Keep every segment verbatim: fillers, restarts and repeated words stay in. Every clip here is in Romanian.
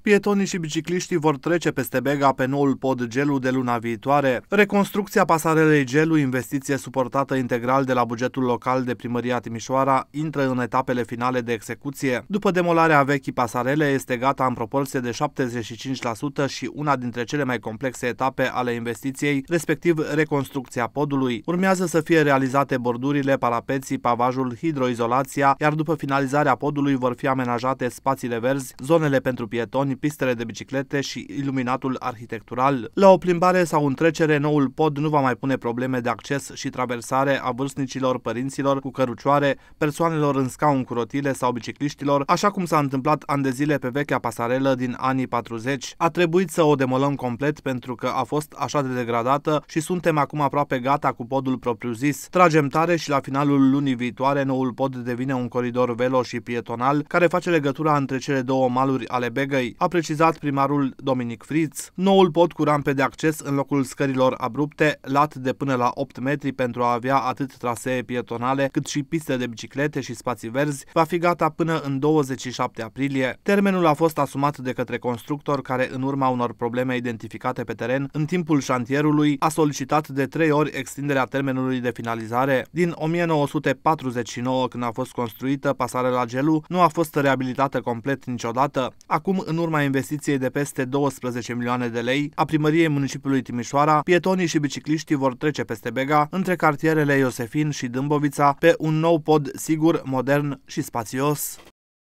Pietonii și bicicliștii vor trece peste Bega pe noul pod Gelu de luna viitoare. Reconstrucția pasarelei Gelu, investiție suportată integral de la bugetul local de Primăria Timișoara, intră în etapele finale de execuție. După demolarea vechii pasarele, este gata în proporție de șaptezeci și cinci la sută și una dintre cele mai complexe etape ale investiției, respectiv reconstrucția podului. Urmează să fie realizate bordurile, parapeții, pavajul, hidroizolația, iar după finalizarea podului vor fi amenajate spațiile verzi, zonele pentru pietoni, pistele de biciclete și iluminatul arhitectural. La o plimbare sau în trecere, noul pod nu va mai pune probleme de acces și traversare a vârstnicilor, părinților cu cărucioare, persoanelor în scaun cu rotile sau bicicliștilor, așa cum s-a întâmplat ani de zile pe vechea pasarelă din anii patruzeci. A trebuit să o demolăm complet pentru că a fost așa de degradată și suntem acum aproape gata cu podul propriu-zis. Tragem tare și la finalul lunii viitoare noul pod devine un coridor velo și pietonal care face legătura între cele două maluri ale Begăi, a precizat primarul Dominic Friț. Noul pod cu rampe de acces în locul scărilor abrupte, lat de până la opt metri pentru a avea atât trasee pietonale cât și piste de biciclete și spații verzi, va fi gata până în douăzeci și șapte aprilie. Termenul a fost asumat de către constructor care, în urma unor probleme identificate pe teren în timpul șantierului, a solicitat de trei ori extinderea termenului de finalizare. Din o mie nouă sute patruzeci și nouă, când a fost construită, pasarela Gelu nu a fost reabilitată complet niciodată. Acum, în urma investiției de peste douăsprezece milioane de lei a Primăriei Municipiului Timișoara, pietonii și bicicliștii vor trece peste Bega, între cartierele Iosefin și Dâmbovița, pe un nou pod sigur, modern și spațios.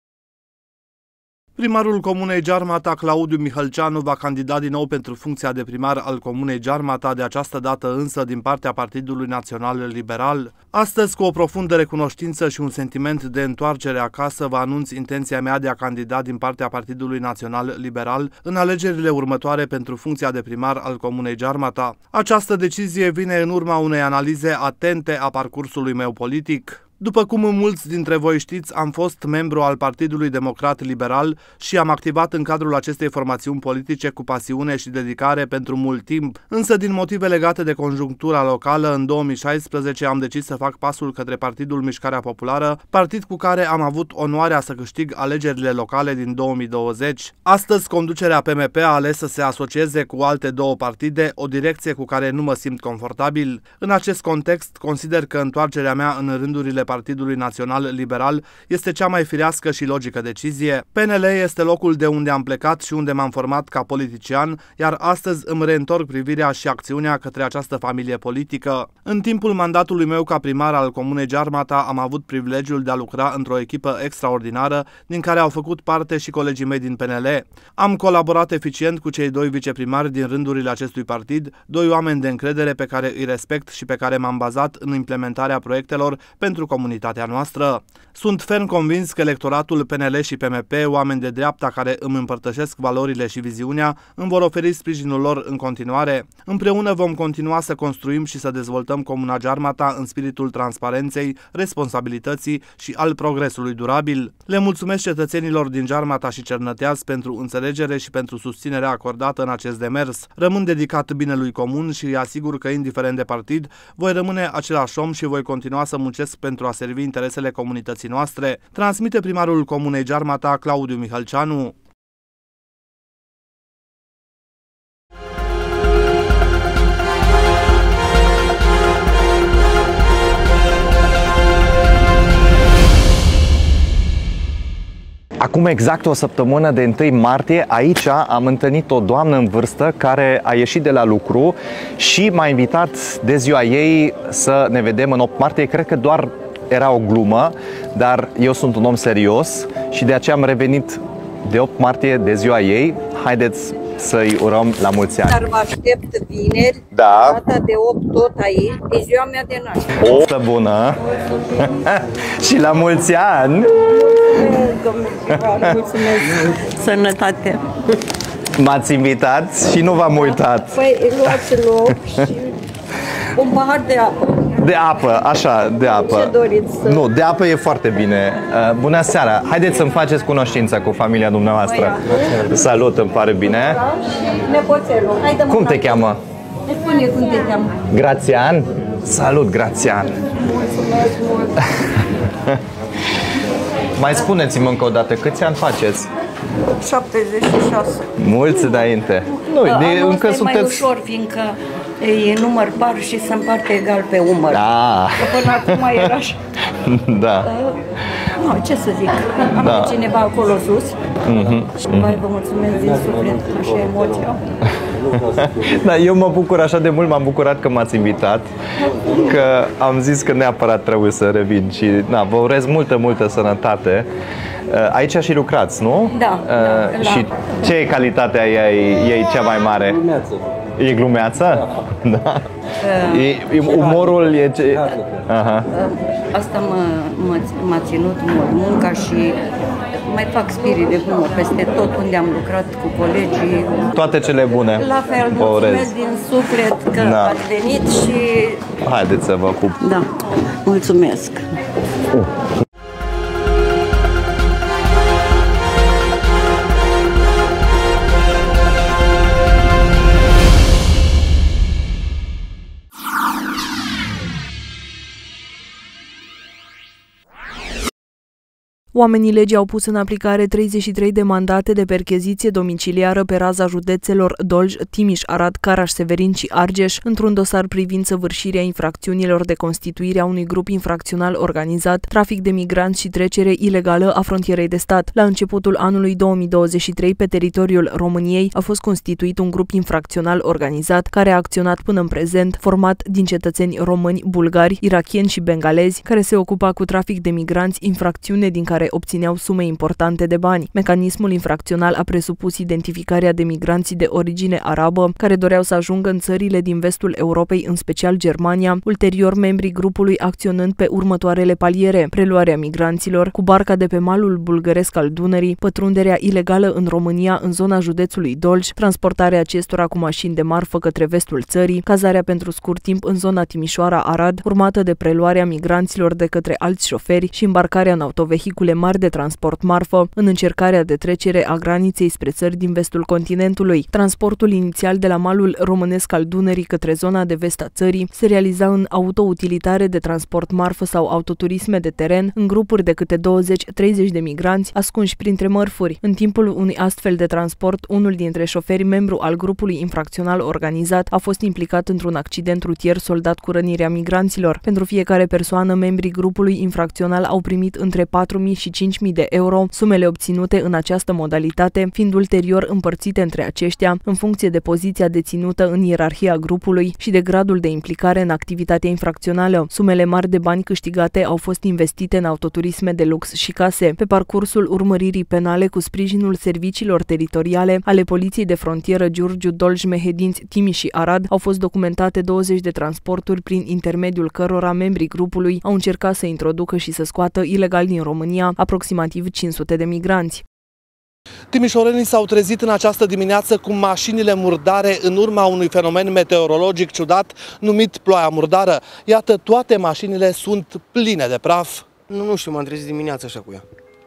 Primarul Comunei Gearmata, Claudiu Mihălceanu, va candida din nou pentru funcția de primar al Comunei Gearmata, de această dată însă din partea Partidului Național Liberal. Astăzi, cu o profundă recunoștință și un sentiment de întoarcere acasă, vă anunț intenția mea de a candida din partea Partidului Național Liberal în alegerile următoare pentru funcția de primar al Comunei Gearmata. Această decizie vine în urma unei analize atente a parcursului meu politic. După cum mulți dintre voi știți, am fost membru al Partidului Democrat Liberal și am activat în cadrul acestei formațiuni politice cu pasiune și dedicare pentru mult timp. Însă, din motive legate de conjunctura locală, în două mii șaisprezece am decis să fac pasul către Partidul Mișcarea Populară, partid cu care am avut onoarea să câștig alegerile locale din două mii douăzeci. Astăzi, conducerea P M P a ales să se asocieze cu alte două partide, o direcție cu care nu mă simt confortabil. În acest context, consider că întoarcerea mea în rândurile Partidului Național Liberal este cea mai firească și logică decizie. P N L este locul de unde am plecat și unde m-am format ca politician, iar astăzi îmi reîntorc privirea și acțiunea către această familie politică. În timpul mandatului meu ca primar al Comunei Gearmata am avut privilegiul de a lucra într-o echipă extraordinară, din care au făcut parte și colegii mei din P N L. Am colaborat eficient cu cei doi viceprimari din rândurile acestui partid, doi oameni de încredere pe care îi respect și pe care m-am bazat în implementarea proiectelor pentru comunitatea noastră. Sunt ferm convins că electoratul P N L și P M P, oameni de dreapta care îmi împărtășesc valorile și viziunea, îmi vor oferi sprijinul lor în continuare. Împreună vom continua să construim și să dezvoltăm Comuna Gearmata în spiritul transparenței, responsabilității și al progresului durabil. Le mulțumesc cetățenilor din Gearmata și Cernăteaz pentru înțelegere și pentru susținerea acordată în acest demers. Rămân dedicat binelui comun și îi asigur că, indiferent de partid, voi rămâne același om și voi continua să muncesc pentru a servi interesele comunității noastre, transmite primarul Comunei Gearmata, Claudiu Mihălceanu. Acum exact o săptămână, de întâi martie, aici am întâlnit o doamnă în vârstă care a ieșit de la lucru și m-a invitat de ziua ei să ne vedem în opt martie. Cred că doar era o glumă, dar eu sunt un om serios și de aceea am revenit de opt martie, de ziua ei. Haideți să-i urăm la mulți ani. Dar vă aștept vineri, da. Data de opt tot aici, e ziua mea de naștere. O să bună! Și la mulți ani! Mulțumesc, mulțumesc! Sănătate! M-ați invitat și nu v-am uitat. Păi luați loc și un pahar de apă. De apă, așa, de apă. Ce doriți să... Nu, de apă e foarte bine. Bună seara! Haideți să-mi faceți cunoștință cu familia dumneavoastră. Salut, îmi pare bine. Și nepoțelul. Haide, cum te cheamă? Ne spune cum te cheamă. Grațian? Salut, Grațian! Mulțumesc mult! Mai spuneți-mi încă o dată, câți ani faceți? șaptezeci și șase. Mulți înainte. Nu, de, Anul încă ăsta e sunteți... mai ușor, fiindcă e număr par și se împarte egal pe umăr. Da. Că până acum era așa. Da. Nu, ce să zic, am Da. pe cineva acolo sus. Mm-hmm. Și vai, vă mulțumesc din suflet, așa emoții au. Da, eu mă bucur așa de mult, m-am bucurat că m-ați invitat, că am zis că neapărat trebuie să revin și na, vă urez multă, multă sănătate. Aici și lucrați, nu? Da, da, Și ce e calitatea ei, ei cea mai mare? Glumeață. E glumeață? Da. E, e, umorul e ce... Aha. Asta m-a ținut mult, munca și mai fac spirit de glumă peste tot unde am lucrat cu colegii. Toate cele bune. La fel, vă urez. mulțumesc din suflet că Da. ați venit și... Haideți să vă pup. Da, mulțumesc. Oamenii legii au pus în aplicare treizeci și trei de mandate de percheziție domiciliară pe raza județelor Dolj, Timiș, Arad, Caraș, Severin și Argeș, într-un dosar privind săvârșirea infracțiunilor de constituire a unui grup infracțional organizat, trafic de migranți și trecere ilegală a frontierei de stat. La începutul anului două mii douăzeci și trei, pe teritoriul României, a fost constituit un grup infracțional organizat, care a acționat până în prezent, format din cetățeni români, bulgari, irakieni și bengalezi, care se ocupa cu trafic de migranți, infracțiune din care obțineau sume importante de bani. Mecanismul infracțional a presupus identificarea de migranți de origine arabă, care doreau să ajungă în țările din vestul Europei, în special Germania, ulterior membrii grupului acționând pe următoarele paliere: preluarea migranților cu barca de pe malul bulgăresc al Dunării, pătrunderea ilegală în România în zona județului Dolj, transportarea acestora cu mașini de marfă către vestul țării, cazarea pentru scurt timp în zona Timișoara-Arad, urmată de preluarea migranților de către alți șoferi și îmbarcarea în autovehicule mari de transport marfă, în încercarea de trecere a graniței spre țări din vestul continentului. Transportul inițial de la malul românesc al Dunării către zona de vest a țării se realiza în autoutilitare de transport marfă sau autoturisme de teren, în grupuri de câte douăzeci treizeci de migranți ascunși printre mărfuri. În timpul unui astfel de transport, unul dintre șoferi, membru al grupului infracțional organizat, a fost implicat într-un accident rutier soldat cu rănirea migranților. Pentru fiecare persoană, membrii grupului infracțional au primit între patru mii și cinci mii de euro, sumele obținute în această modalitate fiind ulterior împărțite între aceștia în funcție de poziția deținută în ierarhia grupului și de gradul de implicare în activitatea infracțională. Sumele mari de bani câștigate au fost investite în autoturisme de lux și case. Pe parcursul urmăririi penale cu sprijinul serviciilor teritoriale ale Poliției de Frontieră Giurgiu, Dolj, Mehedinți, Timiș și Arad, au fost documentate douăzeci de transporturi prin intermediul cărora membrii grupului au încercat să introducă și să scoată ilegal din România aproximativ cinci sute de migranți. Timișorenii s-au trezit în această dimineață cu mașinile murdare în urma unui fenomen meteorologic ciudat numit ploaia murdară. Iată, toate mașinile sunt pline de praf. Nu, nu știu, m-am trezit dimineața așa cu ea.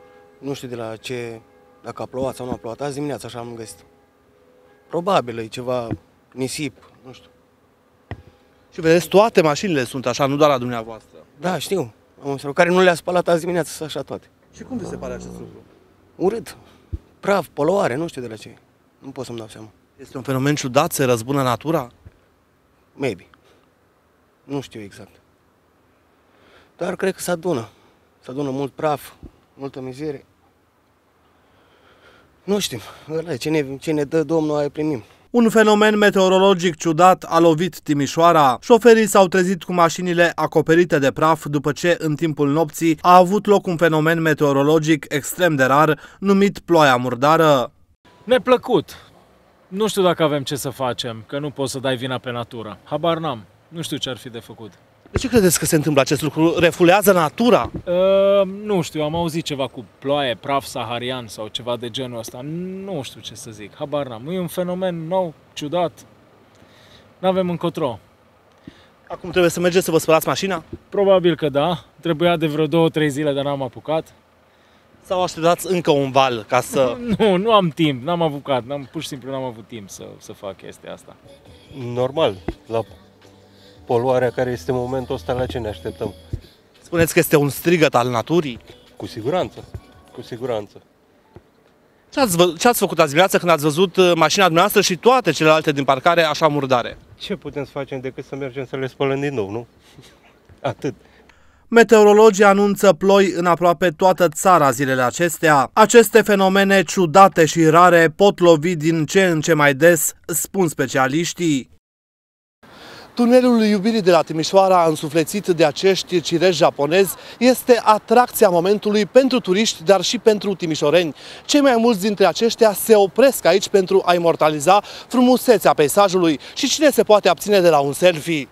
Nu știu de la ce, dacă a plouat sau nu a plouat. Azi dimineața așa am găsit. Probabil e ceva nisip, nu știu. Și vedeți, toate mașinile sunt așa, nu doar la dumneavoastră. Da, știu. Am observat, care nu le-a spălat azi dimineața, sunt așa toate. Și cum vi se pare acest lucru? Urât. Praf, poluare, nu știu de la ce. Nu pot să-mi dau seama. Este un fenomen ciudat, se răzbună natura? Maybe. Nu știu exact. Dar cred că se adună. Se adună mult praf, multă mizerie. Nu știm. Ce ne, ce ne dă Domnul, aia primim. Un fenomen meteorologic ciudat a lovit Timișoara. Șoferii s-au trezit cu mașinile acoperite de praf după ce, în timpul nopții, a avut loc un fenomen meteorologic extrem de rar, numit ploaia murdară. Neplăcut. Nu știu dacă avem ce să facem, că nu poți să dai vina pe natură. Habar n-am. Nu știu ce ar fi de făcut. De ce credeți că se întâmplă acest lucru? Refulează natura? Uh, nu știu, am auzit ceva cu ploaie, praf saharian sau ceva de genul ăsta. Nu știu ce să zic, habar n-am. E un fenomen nou, ciudat. N-avem încotro. Acum trebuie să mergeți să vă spălați mașina? Probabil că da. Trebuia de vreo două, trei zile, dar n-am apucat. Sau așteptați încă un val ca să... Nu, nu am timp, n-am apucat. N-am, pur și simplu n-am avut timp să, să fac chestia asta. Normal, la poluarea care este în momentul ăsta, la ce ne așteptăm? Spuneți că este un strigăt al naturii? Cu siguranță, cu siguranță. Ce ați, ce ați făcut azi dimineață când ați văzut mașina dumneavoastră și toate celelalte din parcare așa murdare? Ce putem să facem decât să mergem să le spălăm din nou, nu? Atât. Meteorologii anunță ploi în aproape toată țara zilele acestea. Aceste fenomene ciudate și rare pot lovi din ce în ce mai des, spun specialiștii. Tunelul iubirii de la Timișoara, însuflețit de acești cireși japonezi, este atracția momentului pentru turiști, dar și pentru timișoreni. Cei mai mulți dintre aceștia se opresc aici pentru a imortaliza frumusețea peisajului. Și cine se poate abține de la un selfie?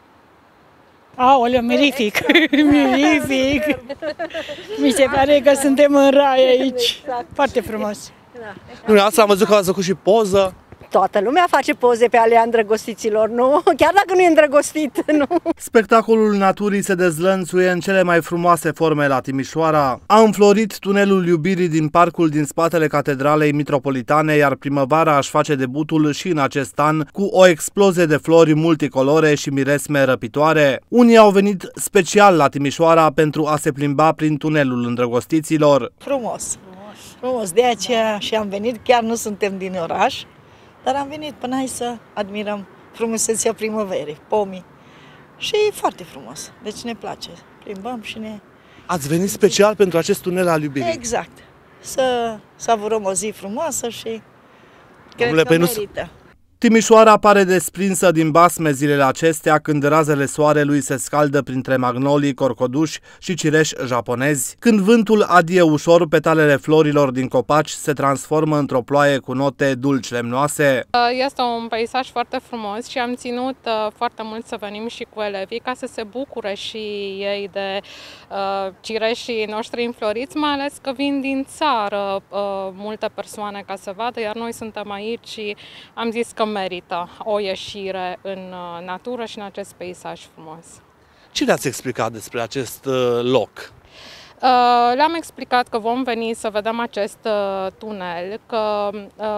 Aoleu, mirific, mirific. Mi se pare că suntem în rai aici. Foarte frumos. Dumneavoastră am văzut că ați făcut și poză. Toată lumea face poze pe alea îndrăgostiților, nu? Chiar dacă nu e îndrăgostit, nu? Spectacolul naturii se dezlănțuie în cele mai frumoase forme la Timișoara. A înflorit tunelul iubirii din parcul din spatele Catedralei Mitropolitane, iar primăvara își face debutul și în acest an cu o explozie de flori multicolore și miresme răpitoare. Unii au venit special la Timișoara pentru a se plimba prin tunelul îndrăgostiților. Frumos, frumos. De aceea și am venit, chiar nu suntem din oraș, dar am venit până aici să admirăm frumusețea primăverii, pomii. Și e foarte frumos, deci ne place. Plimbăm și ne... Ați venit special pentru acest tunel al iubirii? Exact. Să savurăm o zi frumoasă și cred Domnule, că merită. Timișoara pare desprinsă din basme zilele acestea când razele soarelui se scaldă printre magnolii, corcoduși și cireși japonezi. Când vântul adie ușor, petalele florilor din copaci se transformă într-o ploaie cu note dulci lemnoase. Este un peisaj foarte frumos și am ținut foarte mult să venim și cu elevii ca să se bucure și ei de uh, cireșii noștri înfloriți, mai ales că vin din țară uh, multe persoane ca să vadă, iar noi suntem aici și am zis că merită o ieșire în natură și în acest peisaj frumos. Ce le-ați explicat despre acest loc? Le-am explicat că vom veni să vedem acest tunel, că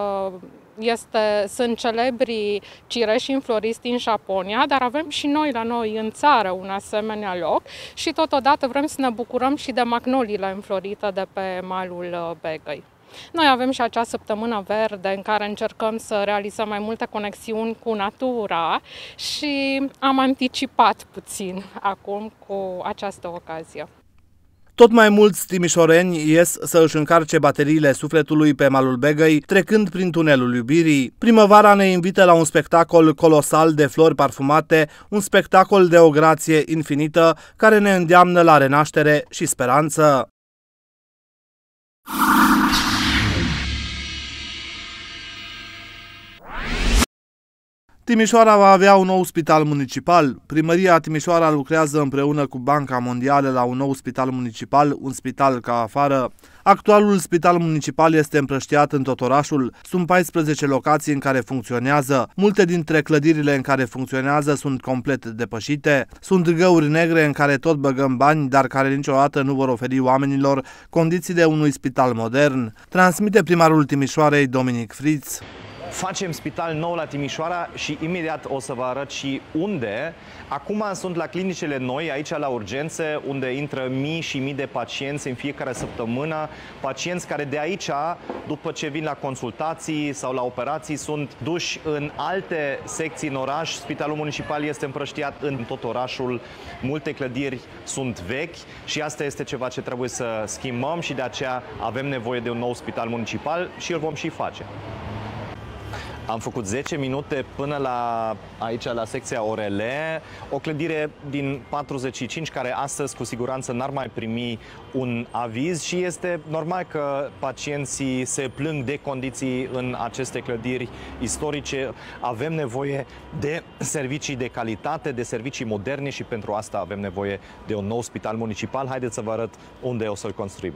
este, sunt celebri cireși înfloriți din Japonia, dar avem și noi la noi în țară un asemenea loc și totodată vrem să ne bucurăm și de magnoliile înflorite de pe malul Begăi. Noi avem și acea săptămână verde în care încercăm să realizăm mai multe conexiuni cu natura și am anticipat puțin acum cu această ocazie. Tot mai mulți timișoreni ies să își încarce bateriile sufletului pe malul Begăi, trecând prin tunelul iubirii. Primăvara ne invită la un spectacol colosal de flori parfumate, un spectacol de o grație infinită care ne îndeamnă la renaștere și speranță. Timișoara va avea un nou spital municipal. Primăria Timișoara lucrează împreună cu Banca Mondială la un nou spital municipal, un spital ca afară. Actualul spital municipal este împrăștiat în tot orașul. Sunt paisprezece locații în care funcționează. Multe dintre clădirile în care funcționează sunt complet depășite. Sunt găuri negre în care tot băgăm bani, dar care niciodată nu vor oferi oamenilor condițiile unui spital modern. Transmite primarul Timișoarei, Dominic Friț. Facem spital nou la Timișoara și imediat o să vă arăt și unde. Acum sunt la clinicile noi, aici la urgențe, unde intră mii și mii de pacienți în fiecare săptămână. Pacienți care de aici, după ce vin la consultații sau la operații, sunt duși în alte secții în oraș. Spitalul municipal este împrăștiat în tot orașul. Multe clădiri sunt vechi și asta este ceva ce trebuie să schimbăm și de aceea avem nevoie de un nou spital municipal și îl vom și face. Am făcut zece minute până la aici, la secția O R L, o clădire din patruzeci și cinci care astăzi cu siguranță n-ar mai primi un aviz și este normal că pacienții se plâng de condiții în aceste clădiri istorice. Avem nevoie de servicii de calitate, de servicii moderne și pentru asta avem nevoie de un nou spital municipal. Haideți să vă arăt unde o să-l construim.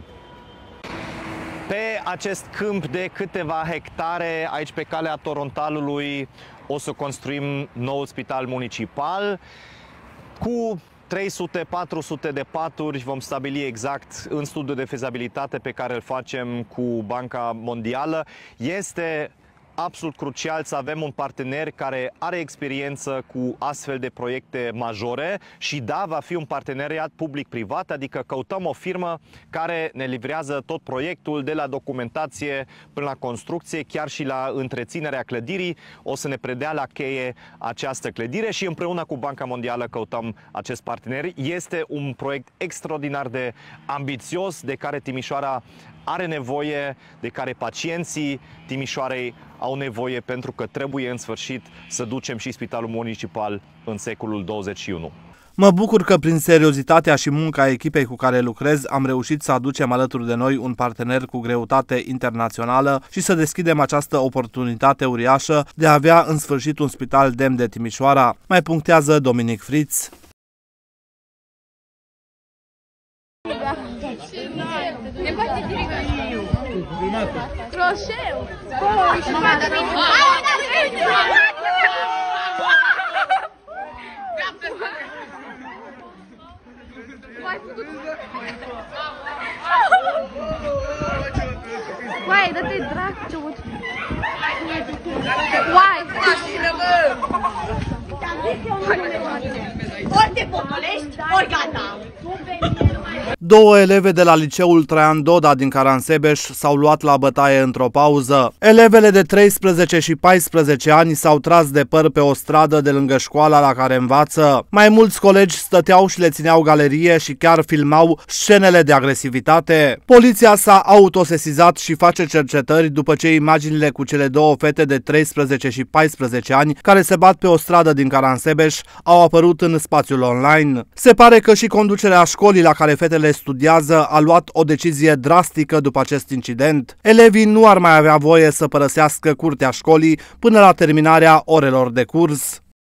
Pe acest câmp de câteva hectare, aici pe calea Torontalului, o să construim nou spital municipal cu trei sute patru sute de paturi. Vom stabili exact în studiul de fezabilitate pe care îl facem cu Banca Mondială. Este absolut crucial să avem un partener care are experiență cu astfel de proiecte majore și da, va fi un parteneriat public-privat, adică căutăm o firmă care ne livrează tot proiectul, de la documentație până la construcție, chiar și la întreținerea clădirii. O să ne predea la cheie această clădire și împreună cu Banca Mondială căutăm acest partener. Este un proiect extraordinar de ambițios, de care Timișoara are nevoie, de care pacienții Timișoarei au nevoie, pentru că trebuie în sfârșit să ducem și Spitalul Municipal în secolul douăzeci și unu. Mă bucur că prin seriozitatea și munca echipei cu care lucrez am reușit să aducem alături de noi un partener cu greutate internațională și să deschidem această oportunitate uriașă de a avea în sfârșit un spital demn de Timișoara, mai punctează Dominic Fritz. Uai, dă-te dracu, ce văd. Uai! Ori te potolești, ori gata! Două eleve de la liceul Traian Doda din Caransebeș s-au luat la bătaie într-o pauză. Elevele de treisprezece și paisprezece ani s-au tras de păr pe o stradă de lângă școala la care învață. Mai mulți colegi stăteau și le țineau galerie și chiar filmau scenele de agresivitate. Poliția s-a autosesizat și face cercetări după ce imaginile cu cele două fete de treisprezece și paisprezece ani care se bat pe o stradă din Caransebeș au apărut în spațiul online. Se pare că și conducerea școlii la care fetele studiază a luat o decizie drastică după acest incident. Elevii nu ar mai avea voie să părăsească curtea școlii până la terminarea orelor de curs.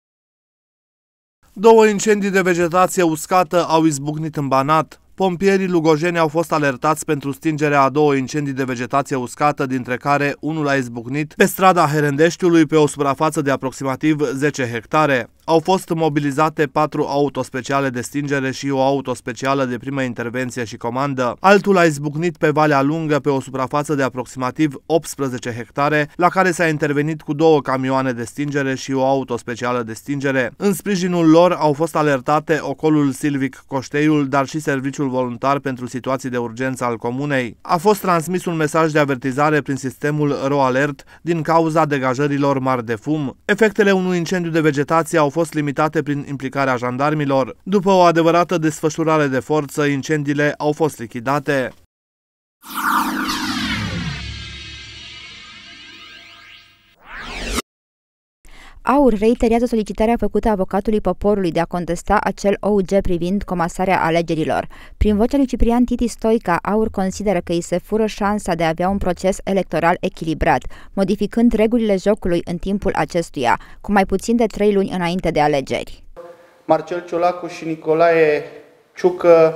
Două incendii de vegetație uscată au izbucnit în Banat. Pompierii lugojeni au fost alertați pentru stingerea a două incendii de vegetație uscată, dintre care unul a izbucnit pe strada Herendeștiului pe o suprafață de aproximativ zece hectare. Au fost mobilizate patru autospeciale de stingere și o autospecială de primă intervenție și comandă. Altul a izbucnit pe Valea Lungă pe o suprafață de aproximativ optsprezece hectare, la care s-a intervenit cu două camioane de stingere și o autospecială de stingere. În sprijinul lor au fost alertate Ocolul Silvic Coșteiul, dar și Serviciul Voluntar pentru Situații de Urgență al comunei. A fost transmis un mesaj de avertizare prin sistemul RoAlert din cauza degajărilor mari de fum. Efectele unui incendiu de vegetație au fost limitate prin implicarea jandarmilor. După o adevărată desfășurare de forță, incendiile au fost lichidate. AUR reiterează solicitarea făcută avocatului poporului de a contesta acel O U G privind comasarea alegerilor. Prin vocea lui Ciprian Titi Stoica, AUR consideră că îi se fură șansa de a avea un proces electoral echilibrat, modificând regulile jocului în timpul acestuia, cu mai puțin de trei luni înainte de alegeri. Marcel Ciolacu și Nicolae Ciucă,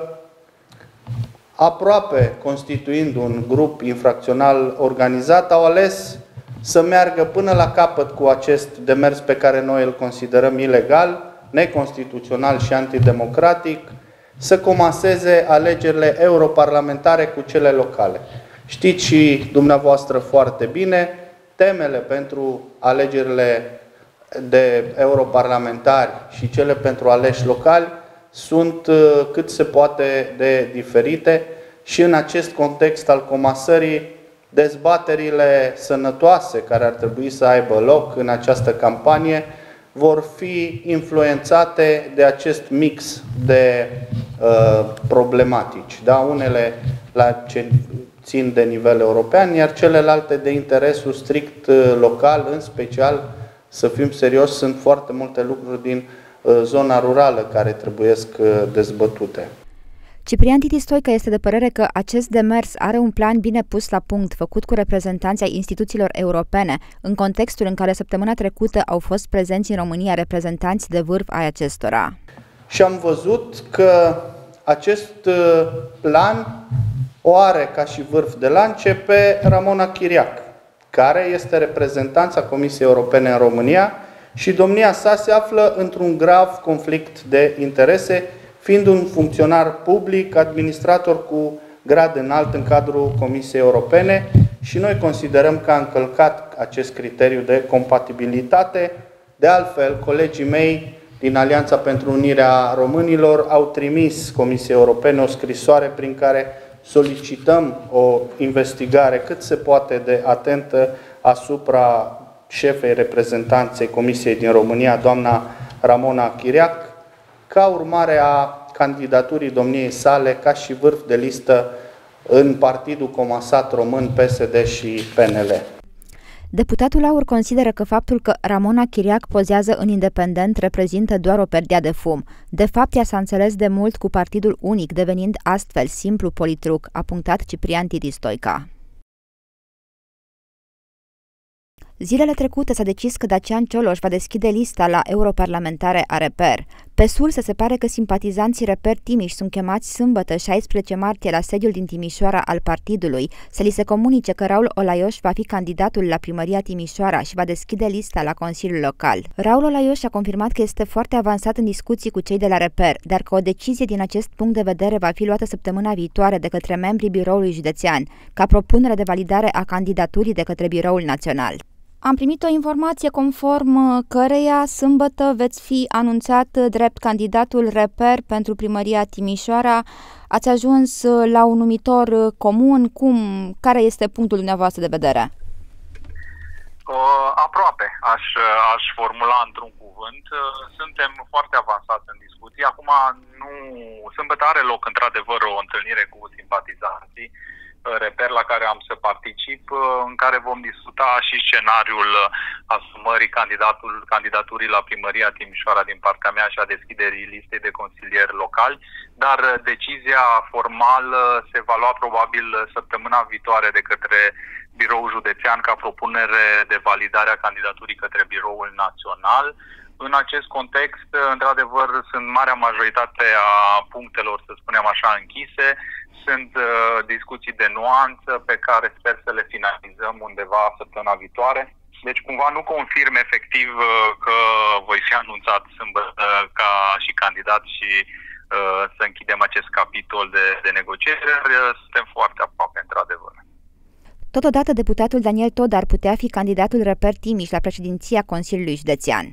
aproape constituind un grup infracțional organizat, au ales să meargă până la capăt cu acest demers pe care noi îl considerăm ilegal, neconstituțional și antidemocratic, să comaseze alegerile europarlamentare cu cele locale. Știți și dumneavoastră foarte bine, temele pentru alegerile de europarlamentari și cele pentru aleși locali sunt cât se poate de diferite și în acest context al comasării, dezbaterile sănătoase care ar trebui să aibă loc în această campanie vor fi influențate de acest mix de uh, problematici. Da? Unele la ce țin de nivel european, iar celelalte de interesul strict uh, local, în special, să fim serioși, sunt foarte multe lucruri din uh, zona rurală care trebuiesc uh, dezbătute. Ciprian Titi Stoica este de părere că acest demers are un plan bine pus la punct, făcut cu reprezentanții ai instituțiilor europene, în contextul în care săptămâna trecută au fost prezenți în România reprezentanți de vârf ai acestora. Și am văzut că acest plan o are ca și vârf de lance pe Ramona Chiriac, care este reprezentanța Comisiei Europene în România și domnia sa se află într-un grav conflict de interese, fiind un funcționar public, administrator cu grad înalt în cadrul Comisiei Europene și noi considerăm că a încălcat acest criteriu de compatibilitate. De altfel, colegii mei din Alianța pentru Unirea Românilor au trimis Comisiei Europene o scrisoare prin care solicităm o investigare cât se poate de atentă asupra șefei reprezentanței Comisiei din România, doamna Ramona Chiriac, ca urmare a candidaturii domniei sale ca și vârf de listă în Partidul Comasat Român, P S D și P N L. Deputatul Aur consideră că faptul că Ramona Chiriac pozează în independent reprezintă doar o perdea de fum. De fapt, ea s-a înțeles de mult cu Partidul Unic, devenind astfel simplu politruc, a punctat Ciprian Titi Stoica. Zilele trecute s-a decis că Dacian Cioloș va deschide lista la europarlamentare a Reper. Pe surse se pare că simpatizanții Reper Timiș sunt chemați sâmbătă șaisprezece martie la sediul din Timișoara al partidului să li se comunice că Raul Olaioș va fi candidatul la primăria Timișoara și va deschide lista la Consiliul Local. Raul Olaioș a confirmat că este foarte avansat în discuții cu cei de la Reper, dar că o decizie din acest punct de vedere va fi luată săptămâna viitoare de către membrii biroului județean, ca propunere de validare a candidaturii de către biroul național. Am primit o informație conform căreia sâmbătă veți fi anunțat drept candidatul Reper pentru primăria Timișoara. Ați ajuns la un numitor comun. Cum, care este punctul dumneavoastră de vedere? Uh, aproape, aș, aș formula într-un cuvânt. Suntem foarte avansați în discuții. Acum, nu, sâmbătă are loc într-adevăr o întâlnire cu simpatizanții Reper la care am să particip, în care vom discuta și scenariul asumării candidatul, candidaturii la primăria Timișoara din partea mea și a deschiderii listei de consilieri locali, dar decizia formală se va lua probabil săptămâna viitoare de către biroul județean ca propunere de validare a candidaturii către biroul național. În acest context, într-adevăr, sunt marea majoritate a punctelor, să spunem așa, închise. Sunt uh, discuții de nuanță pe care sper să le finalizăm undeva săptămâna viitoare. Deci cumva nu confirm efectiv uh, că voi fi anunțat sâmbătă uh, ca și candidat și uh, să închidem acest capitol de, de negocieri. Uh, suntem foarte aproape, într-adevăr. Totodată, deputatul Daniel Tod ar putea fi candidatul Reper Timiș la președinția Consiliului Județean.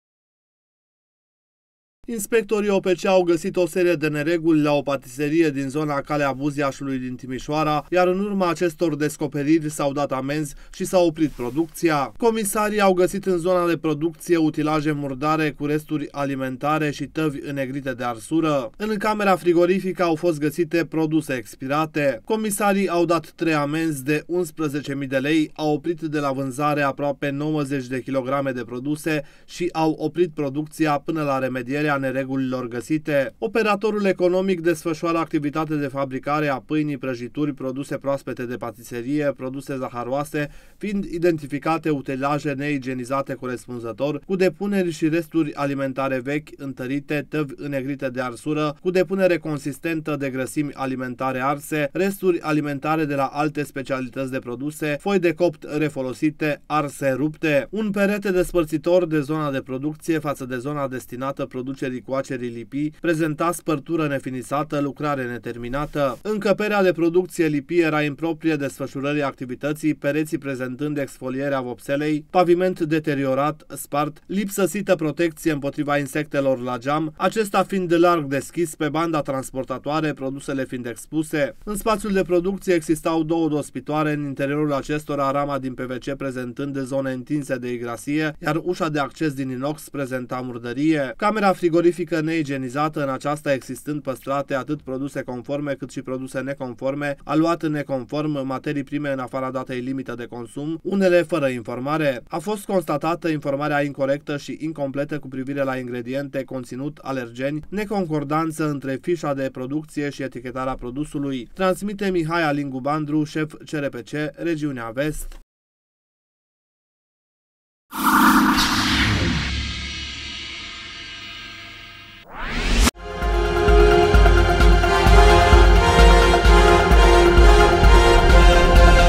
Inspectorii O P C au găsit o serie de nereguli la o patiserie din zona Calea Buziașului din Timișoara, iar în urma acestor descoperiri s-au dat amenzi și s-a oprit producția. Comisarii au găsit în zona de producție utilaje murdare cu resturi alimentare și tăvi înnegrite de arsură. În camera frigorifică au fost găsite produse expirate. Comisarii au dat trei amenzi de unsprezece mii de lei, au oprit de la vânzare aproape nouăzeci de kilograme de produse și au oprit producția până la remedierea neregulilor găsite. Operatorul economic desfășoară activitate de fabricare a pâinii, prăjituri, produse proaspete de patiserie, produse zaharoase, fiind identificate utilaje neigienizate corespunzător, cu depuneri și resturi alimentare vechi, întărite, tăvi înnegrite de arsură, cu depunere consistentă de grăsimi alimentare arse, resturi alimentare de la alte specialități de produse, foi de copt refolosite, arse rupte, un perete despărțitor de zona de producție față de zona destinată producerii coacerii lipii, prezenta spărtură nefinisată, lucrare neterminată. Încăperea de producție lipii era improprie desfășurării activității, pereții prezentând exfolierea vopselei, paviment deteriorat, spart, lipsăsită protecție împotriva insectelor la geam, acesta fiind de larg deschis pe banda transportatoare, produsele fiind expuse. În spațiul de producție existau două dospitoare, în interiorul acestora rama din P V C prezentând zone întinse de igrasie, iar ușa de acces din inox prezenta murdărie. Camera frigorifică neigienizată, în aceasta existând păstrate atât produse conforme cât și produse neconforme, aluat neconform materii prime în afara datei limită de consum, unele fără informare. A fost constatată informarea incorrectă și incompletă cu privire la ingrediente, conținut, alergeni, neconcordanță între fișa de producție și etichetarea produsului. Transmite Mihai Alingu Bandru, șef C R P C, Regiunea Vest.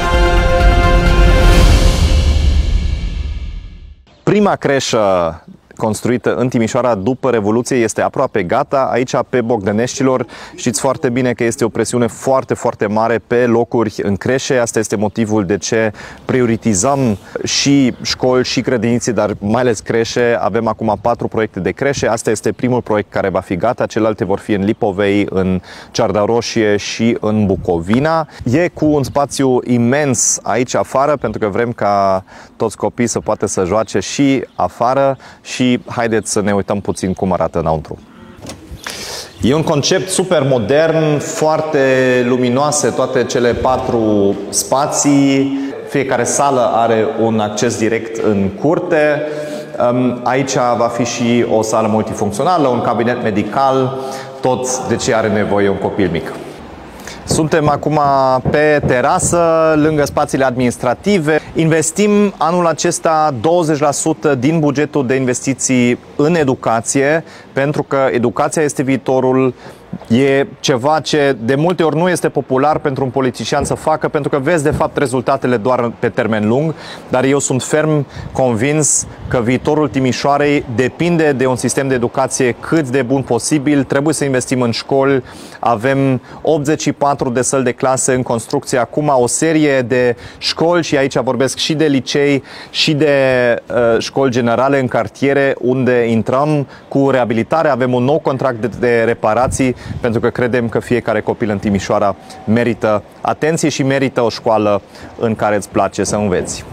Prima creșă construită în Timișoara după Revoluție este aproape gata. Aici, pe Bogdăneștilor, știți foarte bine că este o presiune foarte, foarte mare pe locuri în creșe. Asta este motivul de ce prioritizăm și școli și grădinițe, dar mai ales creșe. Avem acum patru proiecte de creșe. Asta este primul proiect care va fi gata. Celelalte vor fi în Lipovei, în Cearda Roșie și în Bucovina. E cu un spațiu imens aici afară, pentru că vrem ca toți copiii să poată să joace și afară și haideți să ne uităm puțin cum arată înăuntru. E un concept super modern, foarte luminoase toate cele patru spații. Fiecare sală are un acces direct în curte. Aici va fi și o sală multifuncțională, un cabinet medical, tot de ce are nevoie un copil mic. Suntem acum pe terasă, lângă spațiile administrative. Investim anul acesta douăzeci la sută din bugetul de investiții în educație, pentru că educația este viitorul. E ceva ce de multe ori nu este popular pentru un politician să facă, pentru că vezi de fapt rezultatele doar pe termen lung, dar eu sunt ferm convins că viitorul Timișoarei depinde de un sistem de educație cât de bun posibil. Trebuie să investim în școli. Avem optzeci și patru de săli de clase în construcție acum, o serie de școli, și aici vorbesc și de licei și de uh, școli generale în cartiere, unde intrăm cu reabilitare. Avem un nou contract de, de reparații, pentru că credem că fiecare copil în Timișoara merită atenție și merită o școală în care îți place să înveți.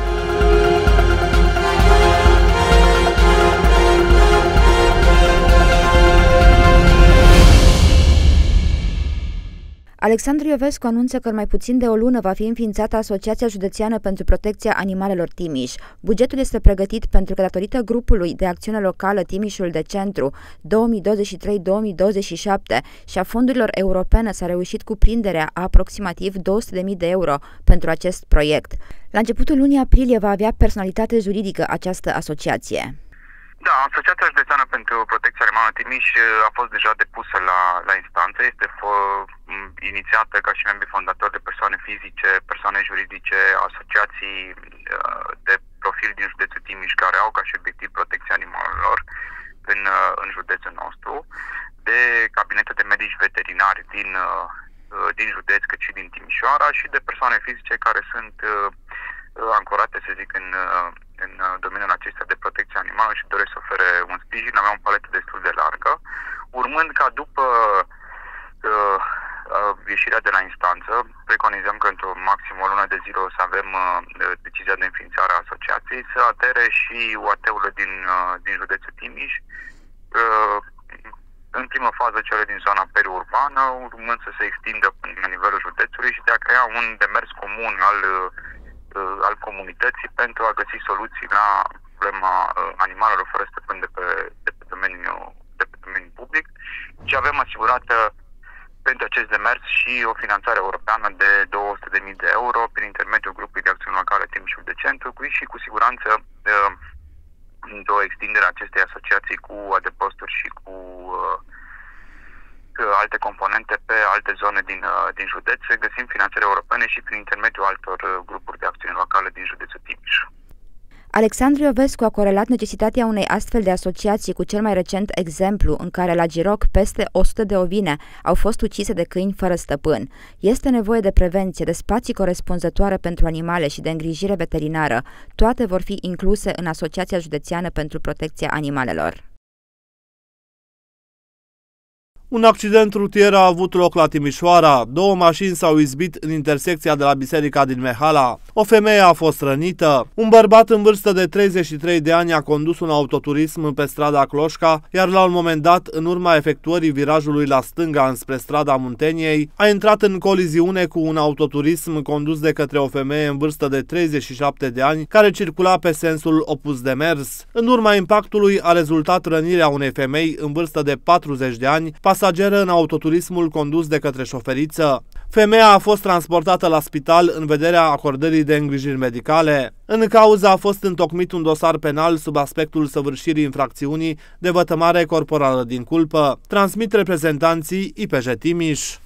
Alexandru Iovescu anunță că în mai puțin de o lună va fi înființată Asociația Județeană pentru Protecția Animalelor Timiș. Bugetul este pregătit pentru că, datorită grupului de acțiune locală Timișul de Centru două mii douăzeci și trei două mii douăzeci și șapte și a fondurilor europene, s-a reușit cuprinderea a aproximativ două sute de mii de euro pentru acest proiect. La începutul lunii aprilie va avea personalitate juridică această asociație. Da, Asociația Județeană pentru Protecția Animalelor Timiș a fost deja depusă la, la instanță. Este inițiată ca și membri fondatori de persoane fizice, persoane juridice, asociații de profil din județul Timiș care au ca și obiectiv protecția animalelor în, în județul nostru, de cabinete de medici veterinari din, din județ cât și din Timișoara și de persoane fizice care sunt ancorate, să zic, în, în domeniul acesta de protecție animală și doresc să ofere un sprijin. Avem o paletă destul de largă, urmând ca după uh, uh, ieșirea de la instanță, preconizăm că într-o maxim o lună de zile o să avem uh, decizia de înființare a asociației, să atere și U A T-urile din, uh, din județul Timiș, uh, în primă fază cele din zona periurbană, urmând să se extindă până la nivelul județului și de a crea un demers comun al uh, al comunității pentru a găsi soluții la problema animalelor fără stăpân de pe, de pe domeniul, de pe domeniul public și avem asigurată pentru acest demers și o finanțare europeană de două sute de mii de euro prin intermediul grupului de acțiuni locale Timișul de Centru și cu siguranță de o extindere a acestei asociații cu adăposturi și cu alte componente pe alte zone din, din județ, găsim finanțări europene și prin intermediul altor grupuri de acțiuni locale din județul Timiș. Alexandru Iovescu a corelat necesitatea unei astfel de asociații cu cel mai recent exemplu în care la Giroc peste o sută de ovine au fost ucise de câini fără stăpân. Este nevoie de prevenție, de spații corespunzătoare pentru animale și de îngrijire veterinară. Toate vor fi incluse în Asociația Județeană pentru Protecția Animalelor. Un accident rutier a avut loc la Timișoara. Două mașini s-au izbit în intersecția de la Biserica din Mehala. O femeie a fost rănită. Un bărbat în vârstă de treizeci și trei de ani a condus un autoturism pe strada Cloșca, iar la un moment dat, în urma efectuării virajului la stânga înspre strada Munteniei, a intrat în coliziune cu un autoturism condus de către o femeie în vârstă de treizeci și șapte de ani, care circula pe sensul opus de mers. În urma impactului a rezultat rănirea unei femei în vârstă de patruzeci de ani, pasageră în autoturismul condus de către șoferiță. Femeia a fost transportată la spital în vederea acordării de îngrijiri medicale. În cauză a fost întocmit un dosar penal sub aspectul săvârșirii infracțiunii de vătămare corporală din culpă, transmit reprezentanții I P J Timiș.